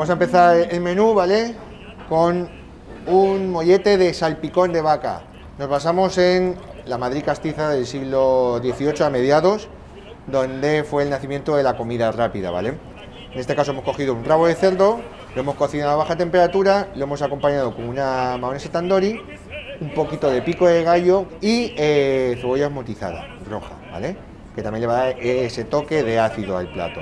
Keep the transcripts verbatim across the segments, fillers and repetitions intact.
Vamos a empezar el menú, ¿vale? Con un mollete de salpicón de vaca. Nos basamos en la Madrid castiza del siglo dieciocho a mediados, donde fue el nacimiento de la comida rápida, ¿vale? En este caso hemos cogido un rabo de cerdo, lo hemos cocinado a baja temperatura, lo hemos acompañado con una mayonesa tandoori, un poquito de pico de gallo y eh, cebolla esmotizada, roja, ¿vale? Que también le va a dar ese toque de ácido al plato.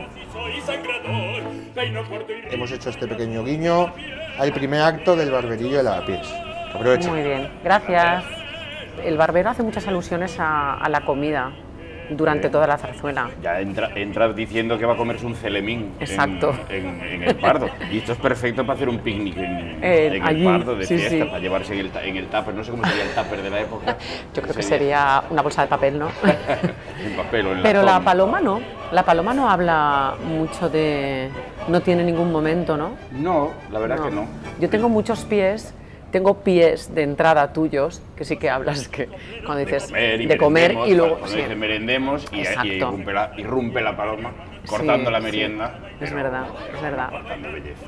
Hemos hecho este pequeño guiño al primer acto del barberillo de Lavapiés. Aprovecha. Muy bien, gracias. El barbero hace muchas alusiones a, a la comida durante toda la zarzuela. Ya entra, entra diciendo que va a comerse un celemín. Exacto. En, en, en el Pardo. Y esto es perfecto para hacer un picnic en, Eh, en el allí, Pardo de sí, fiesta, sí. para llevarse en el, ta- en el tupper. No sé cómo sería el tupper de la época. Yo creo que sería una bolsa de papel, ¿no? En papel o en Pero la latón. paloma no. La paloma no habla mucho de... No tiene ningún momento, ¿no? No, la verdad que no. Yo tengo muchos pies, tengo pies de entrada tuyos, que sí que hablas que cuando dices comer y de comer merendemos, y luego... cuando sí. dice merendemos y, y Exacto. irrumpe, la, irrumpe la paloma cortando Sí, la sí. merienda. Es pero verdad, es verdad. Cortando belleza.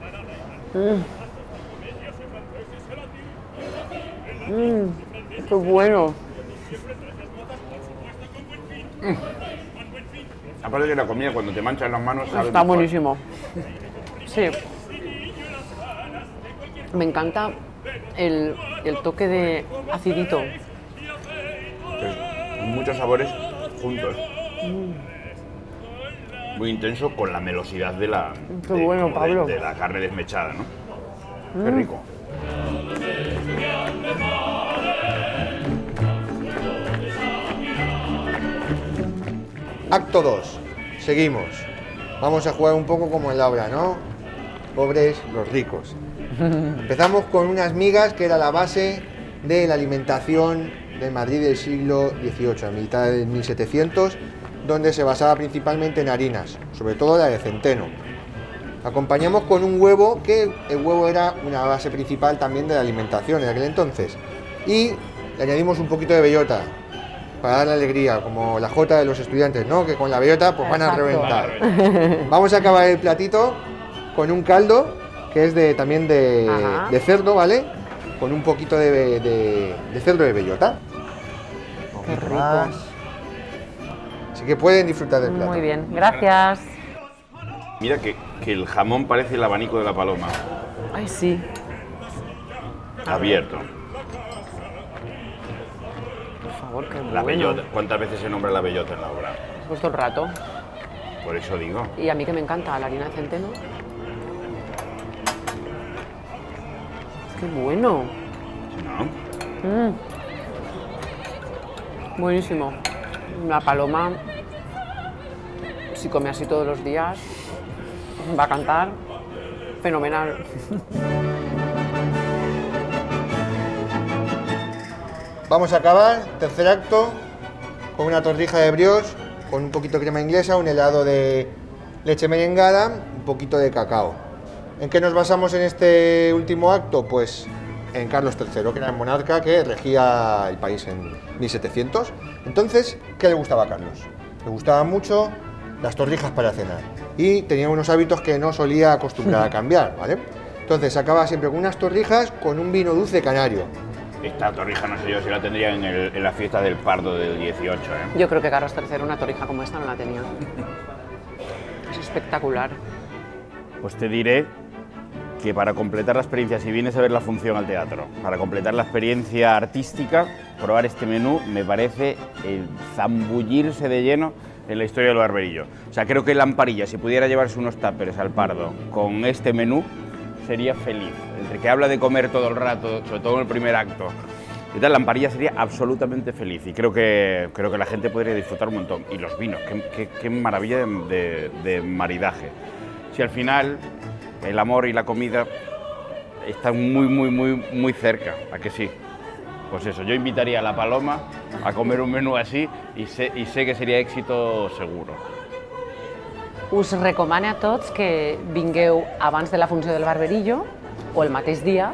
Mm, qué bueno. Aparte que la comida cuando te manchan las manos sabe Está mejor. buenísimo. Sí. Me encanta el, el toque de acidito. Entonces, muchos sabores juntos. Muy intenso con la melosidad de la, Qué de- bueno, como de- Pablo. de la carne desmechada, ¿no? Qué rico. Acto dos. Seguimos. Vamos a jugar un poco como en la obra, ¿no? Pobres los ricos. Empezamos con unas migas que era la base de la alimentación de Madrid del siglo dieciocho, a mitad del mil setecientos, donde se basaba principalmente en harinas, sobre todo la de centeno. Acompañamos con un huevo, que el huevo era una base principal también de la alimentación en aquel entonces. Y le añadimos un poquito de bellota, para dar alegría, como la jota de los estudiantes, ¿no? Que con la bellota pues van a Exacto. reventar. Vamos a acabar el platito con un caldo, que es de, también de, Ajá. de cerdo, ¿vale? Con un poquito de, de- de cerdo de bellota. Un Qué poquito rico. más. Así que pueden disfrutar del plato. Muy bien, gracias. Mira que, que el jamón parece el abanico de la paloma, Ay, sí. abierto. Por favor, qué La bueno. bellota. ¿Cuántas veces se nombra la bellota en la obra? Pues todo el rato. Por eso digo. Y a mí que me encanta la harina de centeno. Qué bueno. ¿No? Mm. Buenísimo. La paloma, si come así todos los días, va a cantar fenomenal. Vamos a acabar, tercer acto, con una torrija de brioche, con un poquito de crema inglesa, un helado de leche merengada, un poquito de cacao. ¿En qué nos basamos en este último acto? Pues en Carlos tercero, que era el monarca que regía el país en mil setecientos. Entonces, ¿qué le gustaba a Carlos? Le gustaban mucho las torrijas para cenar y tenía unos hábitos que no solía acostumbrar a cambiar, ¿vale? Entonces, acaba siempre con unas torrijas con un vino dulce canario. Esta torrija no sé yo si la tendría en, el- en la fiesta del Pardo del dieciocho, ¿eh? Yo creo que Carlos tercero una torrija como esta no la tenía. Es espectacular. Pues te diré que para completar la experiencia, si vienes a ver la función al teatro, para completar la experiencia artística, probar este menú me parece el zambullirse de lleno en la historia del barberillo. O sea, creo que Lamparilla, si pudiera llevarse unos tuppers al Pardo con este menú, sería feliz. Entre que habla de comer todo el rato, sobre todo en el primer acto, y tal, Lamparilla sería absolutamente feliz y creo que, creo que la gente podría disfrutar un montón. Y los vinos, qué, qué- qué maravilla de, de- de maridaje. Si al final el amor y la comida están muy, muy, muy, muy cerca, ¿a que sí? Pues eso, yo invitaría a la Paloma a comer un menú así y sé, y sé que sería éxito seguro. Us recomane a tots que vingueu abans de la funció del barberillo o el mateix dia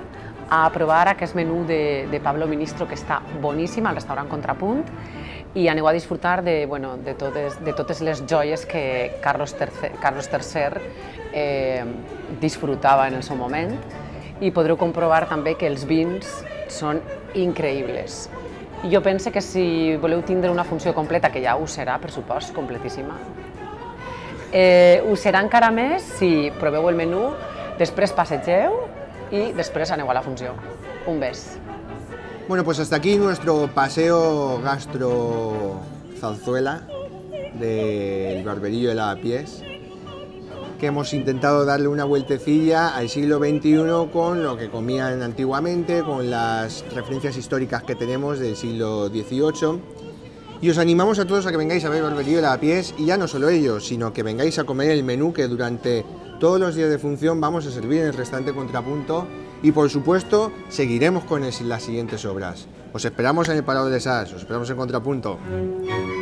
a provar aquest menú de, de Pablo Ministro, que està boníssim, al restaurant Contrapunt, i aneu a disfrutar de, bueno, de, totes, de totes les joies que Carlos tercer, Carlos tercer eh, disfrutava en el seu moment, i podreu comprovar també que els vins són increïbles. Jo penso que si voleu tindre una funció completa, que ja ho serà, per supost, completíssima, eh, ho serà encara més si proveu el menú, després passegeu y después aneu a la función. Un bes. Bueno, pues hasta aquí nuestro paseo gastro Zarzuela del Barberillo de Lavapiés, que hemos intentado darle una vueltecilla al siglo veintiuno con lo que comían antiguamente, con las referencias históricas que tenemos del siglo dieciocho. Y os animamos a todos a que vengáis a ver Barberillo de Lavapiés, y ya no solo ellos, sino que vengáis a comer el menú que durante todos los días de función vamos a servir en el restaurante Contrapunto, y por supuesto seguiremos con el, las siguientes obras. Os esperamos en el Palau de Sas, os esperamos en Contrapunto.